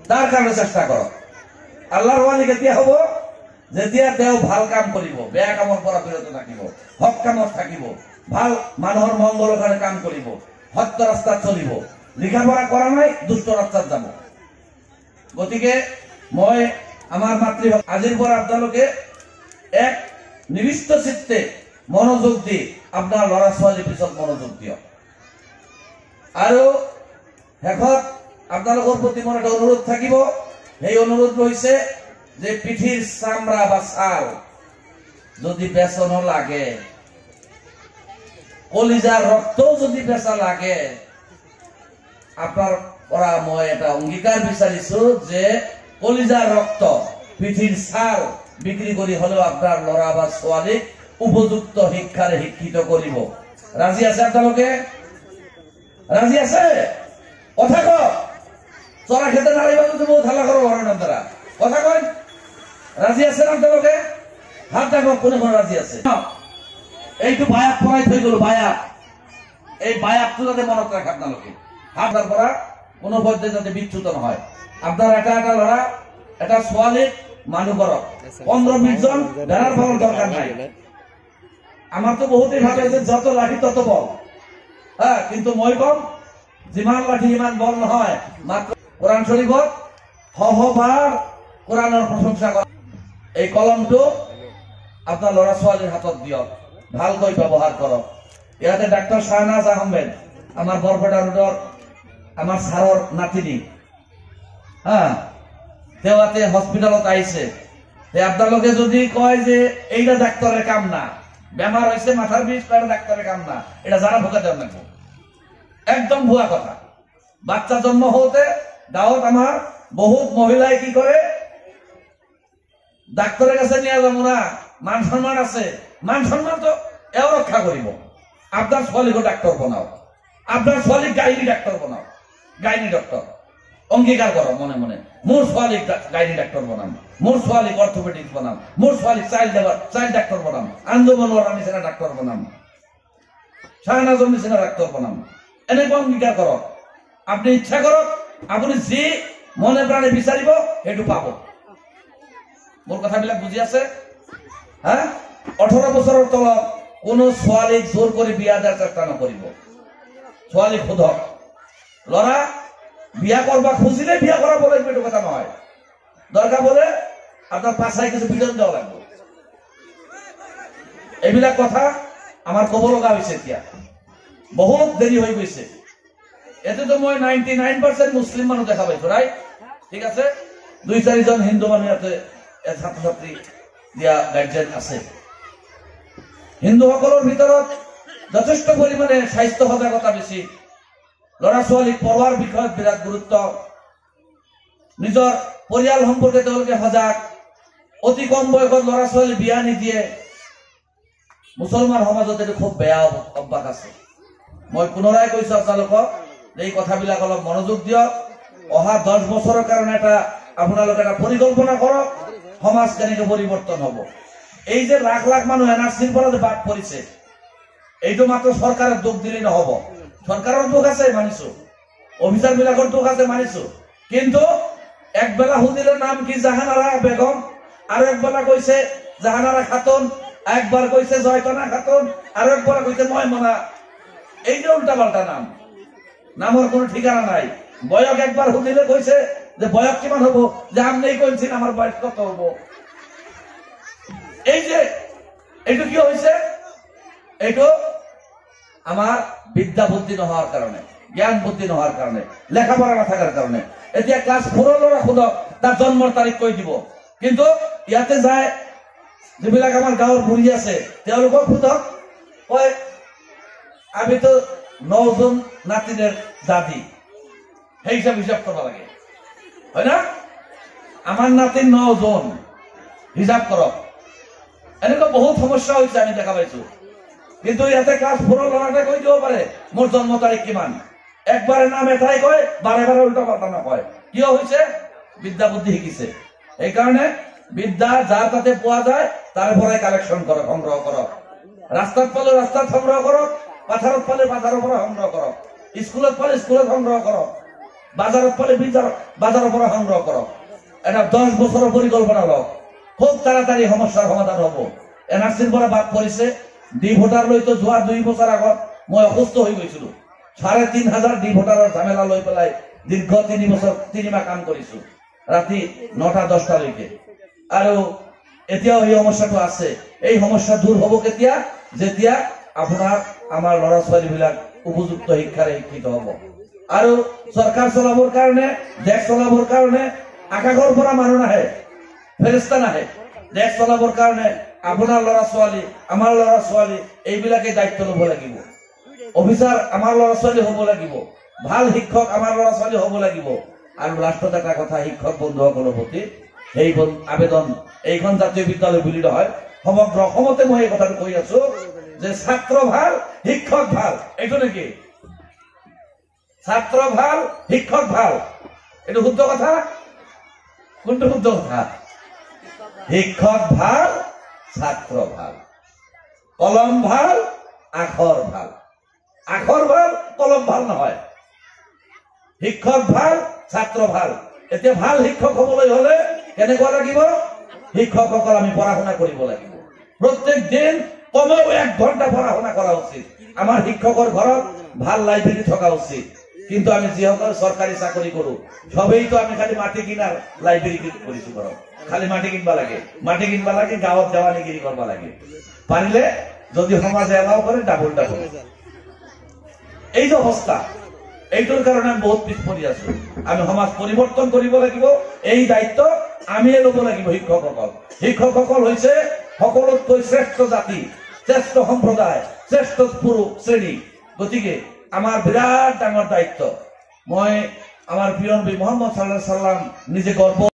তাৰ কাৰণে চেষ্টা কৰক। আল্লাহৰ ওয়ালি কেতিয়া হ'ব? যেতিয়া তেওঁ ভাল কাম কৰিব, বেয়া কামৰ পৰা বিৰত থাকিব, হক কামত থাকিব, ভাল মানুহৰ মংগলৰ কাৰণে কাম কৰিব, সত্য ৰাস্তাত চলিব। লিখা পঢ়া কৰা নাই, দুষ্ট ৰাস্তাত যাব। গতিকে মই আমাৰ মাতৃভাষা আজিৰ পৰা আপোনালোকে এক নিবিষ্ট চিত্তে মনোযোগ দি আপোনাৰ ল'ৰা ছোৱালীৰ পিছত মনোযোগ দিয়ক। আৰু শেষত আপোনালোকৰ প্ৰতি মোৰ এটা অনুৰোধ থাকিব। সেই অনুৰোধ হৈছে যে পিঠিৰ চামৰা বা ছাল যদি বেচন লাগে, কলিজাৰ ৰক্তও যদি বেচা লাগে, আপনার পৰা মই এটা অঙ্গীকার বিচাৰিছো যে কলিজাৰ ৰক্ত, পিঠিৰ ছাল বিক্রি কৰি হলেও আপনার লৰা বা ছোৱালীক উপযুক্ত শিক্ষাৰে শিক্ষিত কৰিব। রাজি আছে আপোনালোকে? রাজি আছে? কথা কওক। চৰা খেতে নাৰিবা যদি বহুত হাল্লা করো ঘরের আপনারা। কথা কয়। রাজি আছে না আপনালোকে? হাত ডাকক কোনে কোনে রাজি আছে। এইটো বায়াত পড়াই থৈ গেল। বায়াত, এই বায়াতটো যাতে মনত রাখে আপনালোকে। আপনার পৰা কোনো পর্যায়ে যাতে বিচ্যুত নহয়। আপনার এটা এটা লড়া, এটা ছোৱালীক মানুহ করক। 15-20 জন বেড়ার পাওয়ার দরকার নাই। আমার তো বহুতেই ভাবে যে যত লাঠি তত বল। হ্যাঁ, কিন্তু মই কম যিমান লাঠি ইমান বল নহয়। মাত্র কোরআন শরীফত সহবাৰ কোরআনের প্রশংসা কৰা। এই কলমটো আপনার লড়া ছোৱালীৰ হাতত দিয়ক, ভালকৈ ব্যবহার করক। ইয়াতে ডাক্তার শাহনাজ আহমেদ আমার বরপেটা রোডর আমার সারর নাতিনি, হ্যাঁ, দেওয়াতে হসপিটালত আইছে। আপনালোকে যদি কয় যে এইটা ডাক্তারের কাম না, বেমার হয়েছে মাথার বিষ, ডাক্তারের কাম না, এটা যারা ভোকা দেওয়া লাগবে। একদম ভুয়া কথা। বাচ্চা জন্ম হতে গাঁৱত আমার বহুত মহিলাই কি করে, ডাক্তারের কাছে নিয়ে যাবো না, মান সম্মান আছে, মান সম্মান তো এও রক্ষা করিব। আপনার ছোৱালীকে ডাক্তার বানাও, আপনার ছোৱালীক গাইনি ডাক্তার বানাও, গাইনি ডক্টর অঙ্গীকার করো মনে মনে। মোর ছোৱালীক গাইনি ডাক্তার বানাম, মোর ছোৱালীক অর্থোপেডিক্স বানাম, মোর ছোৱালীক চাইল্ড ডাক্তার বানাম, আঞ্জুমান ওয়ারা নিচিনা ডাক্তার বানাম, শাহনাজর নিচিনা ডাক্তার বানাম। এনেকুৱা অঙ্গীকার করক। আপনি ইচ্ছা করক, আপনি যি মনে প্রাণে বিচারিব সেইটো পাব। মোর কথাবিলাক বুঝি আছে? হ্যাঁ, 18 বছরের তলত কোনো ছোৱালীক জোর করে বিয়া দেওয়ার চেষ্টা নকরিব। ছোৱালী খুদক। লড়া বিয়া করবা খুঁজিলে বিয়া করা বলে একটু কথা নয়। দরকার বলে আপনার পাশায় কিছু বিজন দেওয়া লাগবে। এইবিলাক কথা আমার কব লগা হয়েছে। এতিয়া বহুত দেরি হয়ে গেছে। এতে তো মই 99% মুসলিম মানুষ দেখা পাইছো, রাইট? ঠিক আছে, 2-4 জন হিন্দু মানুষ ইয়াতে ছাত্র ছাত্রী দিয়া গার্জেন আছে। হিন্দু সকলের ভিতৰত যথেষ্ট পরিমাণে স্বাস্থ্য সজাগতা বেশি। লড়া ছোৱালীক পঢ়োৱাৰ বিষয়ত বিরাট গুরুত্ব। নিজৰ পৰিয়াল সম্পর্কে তেওঁলোকে সজাগ। অতি কম বয়সত লড়া ছোৱালী বিয়া নিদিয়ে। মুছলমান সমাজত এইটো খুব বেয়া অভ্যাস আছে। মই পুনরায় কৈছো আপোনালোকক এই কথাবিলাক অলপ মনোযোগ দিয়ক। অহা 10 বছৰৰ কাৰণে এটা আপোনালোকে এটা পৰিকল্পনা কৰক, সমাজ কেনেকৈ পৰিৱৰ্তন হ'ব। এই যে লাখ লাখ মানুহ এনআরসিৰ পৰা যে বাদ পৰিছে, এইটো মাত্ৰ চৰকাৰৰ দোষ দিলে নহব। সরকারের দোষ আছে মানিছো, অফিসার বিলাকৰ দোষ আছে মানিছো, কিন্তু একবেলা সুধিলে নাম কি জাহানারা বেগম, আর একবেলা কইছে জাহানারা খাতুন, একবার কইছে জয়তনা খাতুন, আর একবার কইছে ময়মনা। এই যে উল্টা পাল্টা নাম, নামের কোনো ঠিকানা নাই। বয়স একবার সুধিলে কইছে যে বয়স কিমান হবো, যে আপনি কইছেন আমার বয়স কত হবো। এই যে এইটো কি হয়েছে, এইটো আমার বিদ্যা বুদ্ধি নহওয়ার কারণে, জ্ঞান বুদ্ধি নহওয়ার কারণে, লেখাপড়া না থাকার কারণে। এতিয়া ক্লাস 4 লড়া খুদক, তার জন্মর তারিখ কৈ দিব, কিন্তু ইয়াতে যায় যিবিলাক আমার গাঁৱৰ বুঢ়ী আছে তেওঁলোকক খুদক, কয় আমি তো 9 জন নাতিনের দাদি, সেই হিসাব হিসাব করবা লাগে, হয় না? আমার নাতির 9 জন হিসাব করক। এনেকুৱা বহুত সমস্যা হয়েছে, আমি দেখা পাইছো। কিন্তু ইয়াতে ক্লাস 4 লড়াটা কৈ দিব পারে মোর জন্ম তারিখ কিমান। একবারে নাম এটাই কয়, বারে বারে উল্টা পাল্টা নকয়। কিয় হয়েছে? বিদ্যা বুদ্ধি শিকিছে। এই কারণে বিদ্যা যার তাতে পোৱা যায় তার পরে কালেকশন করো, সংগ্রহ করো। রাস্তাত পালে রাস্তাত সংগ্রহ করো, পাথারত পালে পাথারের পরে সংগ্রহ করো, স্কুলত পালে স্কুলত সংগ্রহ করো। বাজাৰত পালে বাজাৰৰ পৰা সংগ্ৰহ কৰক। এটা 10 বছৰৰ পৰিকল্পনা লওক, খুব তাড়াতাড়ি সমস্যাৰ সমাধান হ'ব। NRCৰ পৰা বাদ পৰিছে। ডি ভোটাৰ লৈ তো যোৱা 2 বছৰ আগত মই অসুস্থ হৈ গৈছিলো। 3500 ডি ভোটাৰৰ ঝামেলা লৈ পেলাই দীৰ্ঘ 3 বছৰ 3 মাহ কাম কৰিছো, ৰাতি 9টা-10টা লৈকে। আৰু এতিয়াও এই সমস্যাটো আছে। এই সমস্যা দূৰ হ'ব কেতিয়া? যেতিয়া আপোনাৰ আমাৰ ল'ৰা ছোৱালীবিলাক উপযুক্ত শিক্ষাৰে শিক্ষিত হ'ব। আৰু চৰকাৰ চলাবৰ কাৰণে, দেশ চলাবৰ কাৰণে আকাশৰ পৰা মানুহ নাহে, ফেৰেস্তা নাহে। দেশ চলাবৰ কাৰণে আপোনাৰ ল'ৰা ছোৱালী, আমাৰ ল'ৰা ছোৱালী এইবিলাকে দায়িত্ব ল'ব লাগিব। অফিচাৰ আমাৰ ল'ৰা ছোৱালী হ'ব লাগিব, ভাল শিক্ষক আমাৰ ল'ৰা ছোৱালী হ'ব লাগিব। আৰু লাষ্টত এটা কথা, শিক্ষক বন্ধুসকলৰ প্ৰতি এই আবেদন, এইখন জাতীয় বিদ্যালয় বুলি নহয়, সমগ্ৰ অসমতে মই এই কথাটো কৈ আছো যে ছাত্ৰ ভাল, শিক্ষক ভাল। এইটো নেকি? ছাত্ৰ ভাল, শিক্ষক ভাল, এইটো শুদ্ধ কথা? কোনটো শুদ্ধ কথা? শিক্ষক ভাল, ছাত্ৰ ভাল। কলম ভাল, আখৰ ভাল। আখৰ ভাল, কলম ভাল নহয়। শিক্ষক ভাল, ছাত্ৰ ভাল। এতিয়া ভাল শিক্ষক হবলৈ হলে কেনেকুৱা লাগিব? শিক্ষকসকল আমি পঢ়া শুনা কৰিব লাগিব। প্ৰত্যেক দিন কমেও 1 ঘণ্টা পঢ়া শুনা কৰা উচিত। আমাৰ শিক্ষকৰ ঘৰত ভাল লাইব্ৰেৰী থকা উচিত। কিন্তু আমি যিসকল চৰকাৰী চাকৰি কৰো, সবেইতো আমি খালি মাটি কিনাৰ লাইব্ৰেৰী কৰিছো। ঘৰত খালি মাটি কিনবা লাগে, মাটি কিনবা লাগে, গাঁৱত দেৱানীগিৰি কৰিব লাগে। পাৰিলে যদি সমাজে এলাও কৰে ডাবল। এই যে অৱস্থা, এইটোৰ কাৰণে আমি বহুত পিছ পৰি আছো। আমি সমাজ পৰিৱৰ্তন কৰিব লাগিব। এই দায়িত্ব আমিয়ে ল'ব লাগিব। শিক্ষকসকল হৈছে সকলোতকৈ শ্ৰেষ্ঠ জাতি, শ্ৰেষ্ঠ সম্প্ৰদায়, শ্ৰেষ্ঠ শ্ৰেণী। গতিকে আমাৰ বিৰাট ডাঙৰ দায়িত্ব। মই আমাৰ প্ৰিয় নবী মুহাম্মদ সাল্লাল্লাহু আলাইহি ওয়াসাল্লাম নিজে গর্ব